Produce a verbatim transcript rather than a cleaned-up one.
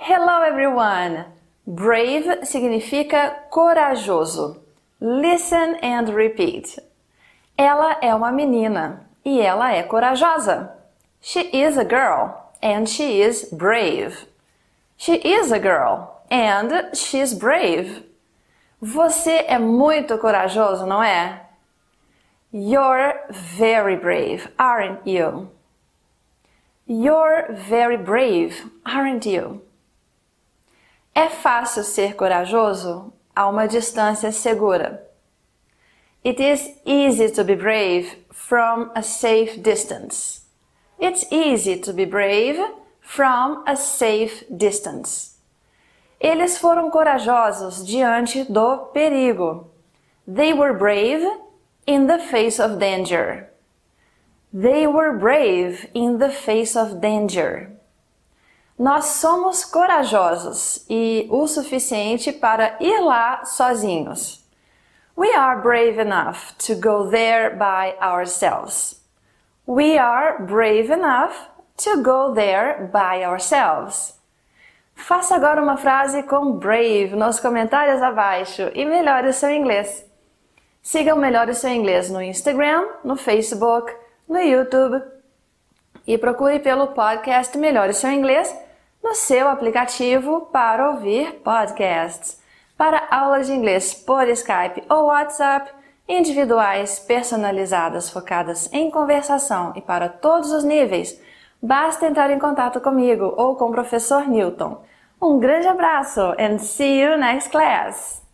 Hello everyone! Brave significa corajoso. Listen and repeat. Ela é uma menina e ela é corajosa. She is a girl and she is brave. She is a girl and she's brave. Você é muito corajoso, não é? You're very brave, aren't you? You're very brave, aren't you? É fácil ser corajoso a uma distância segura. It is easy to be brave from a safe distance. It's easy to be brave from a safe distance. Eles foram corajosos diante do perigo. They were brave in the face of danger. They were brave in the face of danger. Nós somos corajosos e o suficiente para ir lá sozinhos. We are brave enough to go there by ourselves. We are brave enough to go there by ourselves. Faça agora uma frase com brave nos comentários abaixo e melhore o seu inglês. Siga o Melhore o Seu Inglês no Instagram, no Facebook, no YouTube e procure pelo podcast Melhore o Seu Inglês no seu aplicativo para ouvir podcasts. Para aulas de inglês por Skype ou WhatsApp, individuais, personalizadas, focadas em conversação e para todos os níveis, basta entrar em contato comigo ou com o professor Newton. Um grande abraço and see you next class!